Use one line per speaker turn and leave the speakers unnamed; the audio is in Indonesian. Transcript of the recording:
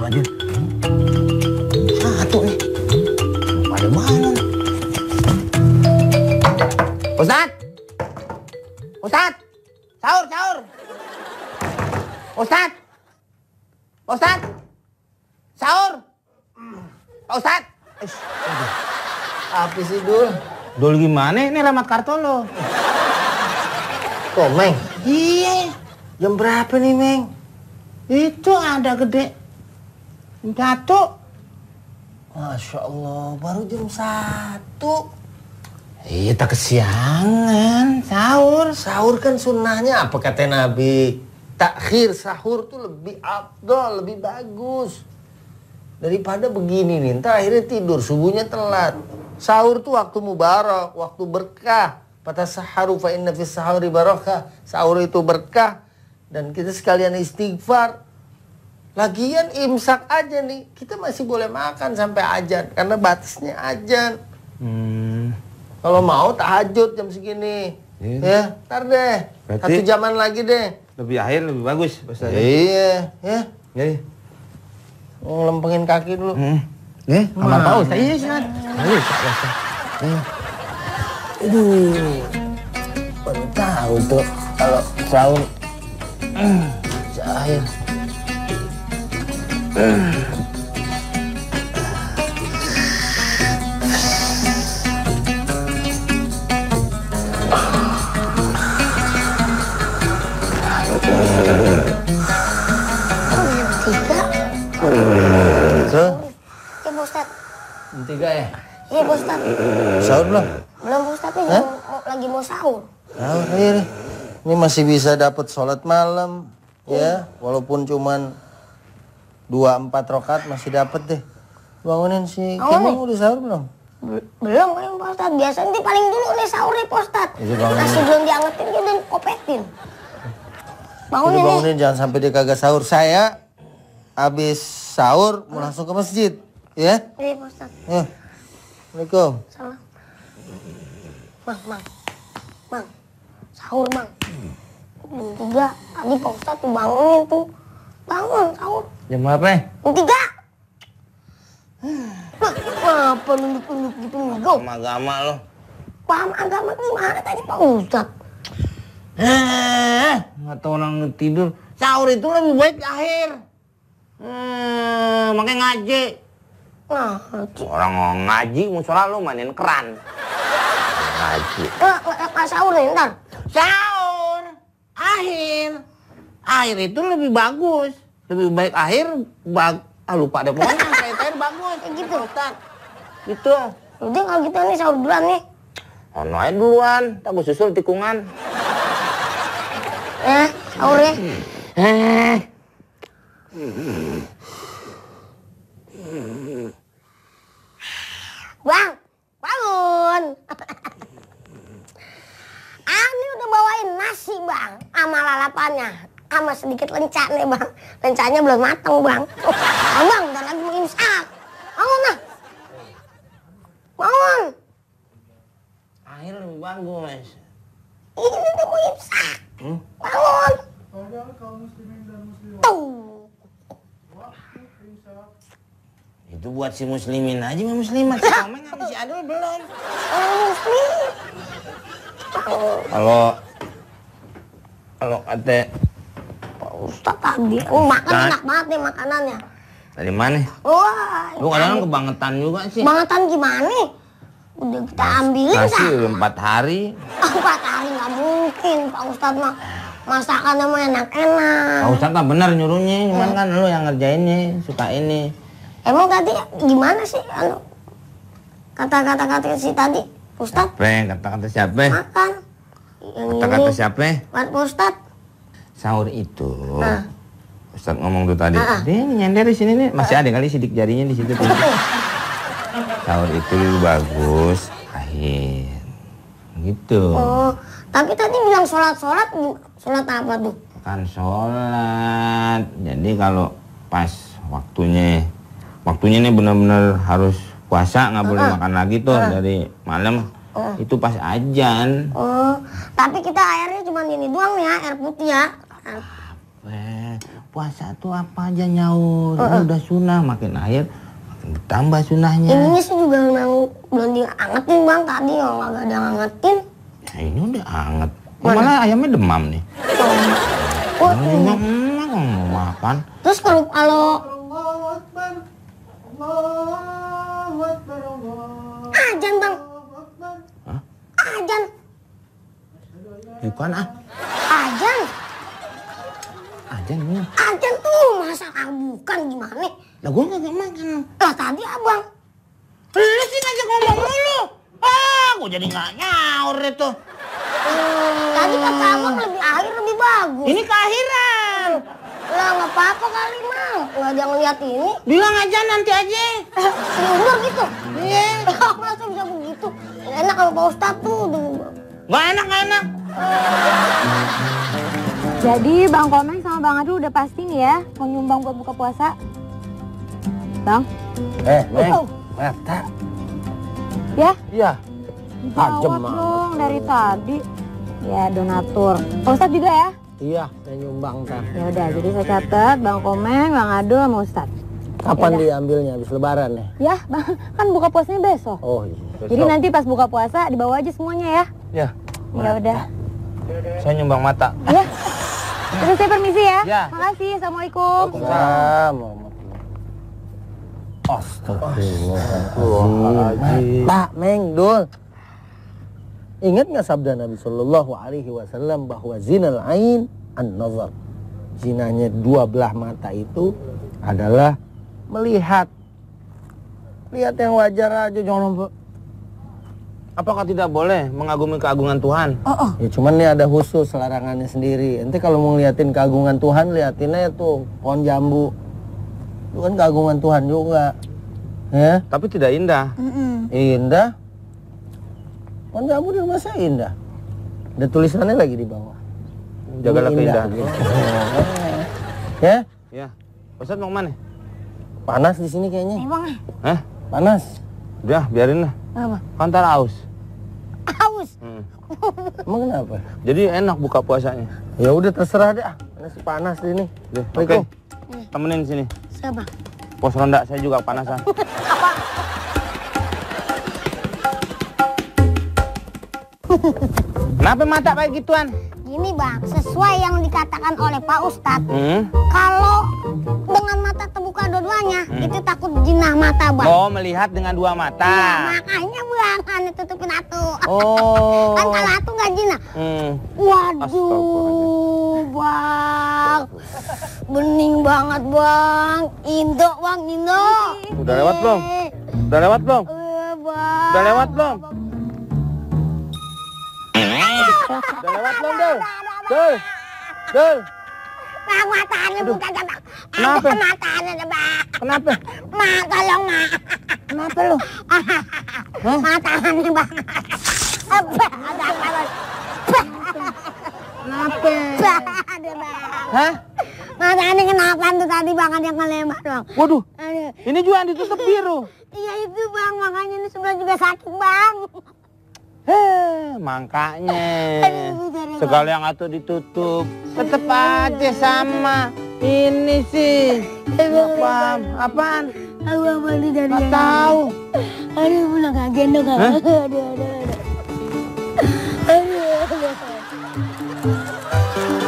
aja. Satu nih. Pada mana? Ustad! Ustad! Sahur, sahur! Ustad! Ustad! Sahur! Pak Ustad!
Apa sih, Dul?
Dul gimana? Ini alamat kartu lo.
Kok, Meng?
Iya.
Jam berapa nih, Meng?
Itu ada gede. Jam 1.
Masya Allah, baru jam 1.
Iya, tak kesiangan. Sahur.
Sahur kan sunnahnya apa kata Nabi? Takhir sahur tuh lebih afdol, lebih bagus. Daripada begini nih, ntar akhirnya tidur, subuhnya telat. Sahur tuh waktu mubarak, waktu berkah. Fatasaharu fa inna fis sahuri barakah. Sahur itu berkah. Dan kita sekalian istighfar. Lagian imsak aja nih, kita masih boleh makan sampai azan. Karena batasnya azan. Kalau mau tahajud jam segini. Ya, ntar deh.
Berarti
1 jaman lagi deh.
lebih akhir lebih bagus, Ustaz.
Iya, ya.
Iya.
Lempengin kaki dulu.
Kamar Pak Ustaz. Iya, Ustaz. Ayo, Ustaz.
Aduh, baru tahu tuh kalau sahur air. So,
Iya, Pak Ustadz.
3 ya?
Iya, Pak Ustadz.
Sahur belum?
Belum, Pak Ustadz. Ini lagi mau sahur.
Sahur, ayo. Ini masih bisa dapat sholat malam, ya. Walaupun cuman 2-4 rakaat masih dapat deh. Bangunin si Kimong udah sahur belum?
Belum kan, Pak Ustadz. Biasa nanti paling dulu nih sahur nih, Pak Ustadz. Masih belum diangetin, dia udah kopetin. Bangunin nih.
Bangunin, jangan sampai dia kagak sahur. Saya habis sahur mau langsung ke masjid, ya?
Iya, Pak Ustadz.
Ya. Assalamualaikum.
Salam. Mang. Sahur, Mang. Jam 3. Tadi Pak Ustadz tuh bangunin tuh. Bangun, sahur.
Jam berapa nih?
Jam 3. Kenapa nunduk-nunduk gitu nih, Go?
Agama lo.
Paham agama gimana tadi Pak Ustadz?
Nggak tahu orang tidur. Sahur itu lebih baik di akhir. Makanya ngaji.
Ngaji.
Orang mau ngaji, musola lu mainin keran. Ngaji.
Nggak sahur nih, ntar.
Sahur. Akhir. Akhir itu lebih bagus. Lebih baik akhir. Lupa deh pokoknya. Akhir bagus.
Kayak gitu.
Ustaz. Gitu.
Udah kalau gitu nih sahur duluan nih.
Ono aja duluan. Tak gue susul tikungan.
Sahur ya. Bang, bangun. Ani udah bawain nasi, Bang. Sama lalapannya. Sama sedikit lencah nih, Bang. Lencahnya belum matang, Bang. Bang, udah lagi mau imsak. Bangun lah. Bangun.
Akhir lebih bagus.
Ini udah mau imsak. Bangun. Tuh.
Itu buat si muslimin aja, sama muslimat. Si Komeng sama si Adul belum.
Muslim.
Kalau kata
Pak Ustadz tadi, makan enak banget nih makanannya.
dari mana?
Wah,
Lu kadang kebangetan juga sih.
bangetan gimana? Udah kita ambilin
Nasi
dah.
udah 4 hari.
4 hari nggak mungkin Pak Ustadz mah. Masakannya mah enak-enak.
Pak Ustadz mah bener nyuruhnya, cuman kan lu yang ngerjainnya, suka ini.
Emang tadi gimana sih kata-kata si tadi? Ustadz
Kata-kata siapa?
makan. Yang
Kata-kata
ini
siapa?
Pak Ustadz.
Sahur itu. Ustadz ngomong tuh tadi. Dia nyender di sini nih, masih ada kali sidik jarinya di situ. Sahur itu lebih bagus akhir. Gitu.
Oh, tapi tadi bilang sholat apa tuh?
Kan sholat. Jadi kalau pas waktunya ini benar-benar harus puasa, nggak boleh makan lagi tuh dari malam. Itu pas azan.
Oh, tapi kita airnya cuma ini doang nih ya, air putih ya.
puasa tuh apa aja nyaur. Ini udah sunnah, makin air makin bertambah sunnahnya.
Ininya sih juga memang belum diangetin bang, tadi kalau nggak ada ngangetin.
Nah, ini udah anget. Malah ayamnya demam nih.
Oh,
Mau makan.
terus kalau ajan bang,
Hah?
ajan,
Bukan
ajan,
ajan nih.
ajan tuh masa bukan gimana?
Lah gue nggak makan.
Lah tadi abang.
Lu sih ngajak ngomong mulu. Gue jadi nggak nyaur itu.
Tadi kata abang lebih akhir lebih bagus.
Ini keakhiran.
Lah nggak apa-apa kali mang, nggak ada ngeliat ini.
Bilang aja nanti aja.
Diundur gitu.
Iya.
Masa bisa begitu? Enak kalau Pak Ustadz tuh.
Nggak enak.
Jadi Bang Komeng sama Bang Adul udah pasti nih ya mau nyumbang buat buka puasa? Bang?
Neng, mata.
Ya?
Iya. Tajem
Jawab dong dari tadi. Ya donatur. Pak Ustadz juga ya?
Iya, saya nyumbang ntar.
Ya udah, jadi saya catat Bang Komeng, Bang Adul sama Ustadz.
Kapan
Yaudah.
diambilnya? Habis lebaran ya?
Ya, Bang, kan buka puasanya besok.
Oh iya.
Jadi nanti pas buka puasa dibawa aja semuanya ya.
Ya.
Ya udah.
Saya nyumbang mata.
Ya. Terus saya permisi ya.
Ya.
Makasih. Assalamualaikum.
Astagfirullahaladzim. Pak Meng, Dul. Ingat nggak sabda Nabi Shallallahu Alaihi Wasallam bahwa zinal ain an-nazar. Zinanya dua belah mata itu adalah melihat. Lihat yang wajar aja, jangan.
Apakah tidak boleh mengagumi keagungan Tuhan?
Ya cuman nih ada khusus larangannya sendiri. Nanti kalau mau ngeliatin keagungan Tuhan, liatin aja tuh pohon jambu. Itu kan keagungan Tuhan juga. Ya?
Tapi tidak indah.
Indah. Pohon jambu di rumah saya indah. Ada tulisannya lagi di bawah.
Jagalah
Ini indah,
keindahan.
gitu. Ya?
Ya. Ustadz mau kemana?
Panas di sini kayaknya.
Bang,
Hah?
Panas.
Udah, biarin lah.
apa?
Kan ntar aus.
Haus.
Emang kenapa?
Jadi enak buka puasanya.
Ya udah terserah deh. Masih panas di sini.
Oke.
Assalamualaikum.
Temenin sini.
Siapa?
Pos ronda saya juga panasan. Kenapa mata kayak gituan?
Gini bang, sesuai yang dikatakan oleh Pak Ustadz,
Hmm?
kalau dengan mata terbuka dua-duanya, itu takut jinah mata bang.
Oh, melihat dengan dua mata.
Iya, makanya bang, aneh tutupin atu.
Oh.
Kan kalau atu nggak jinah.
Hmm.
Waduh, bang. Bening banget bang. Indo bang, Indo.
Udah lewat belum? Udah lewat belum?
Bang.
Udah lewat belum? Udah lewat belum, Dul? Dul.
Bang, matanya bukan bang.
Kenapa?
Ada matanya ada bang.
Kenapa?
Ma, tolong ma.
Kenapa lu?
Matanya bang. Apa? Ada apa bang?
Kenapa?
Ada bang.
Hah?
Matanya kenapa tuh tadi bang, ada yang ngelempar bang.
Waduh,
Aduh.
ini juga yang ditutup biru.
Iya itu bang, makanya ini sebelah juga sakit bang.
Makanya
Aduh, sorry,
segala yang atuh ditutup tetep aja sama. Ini sih nggak paham. Apaan?
Aku apa nih dari
Nggak tahu.
Aduh, pulang kaget dong.
Hah?
Aduh.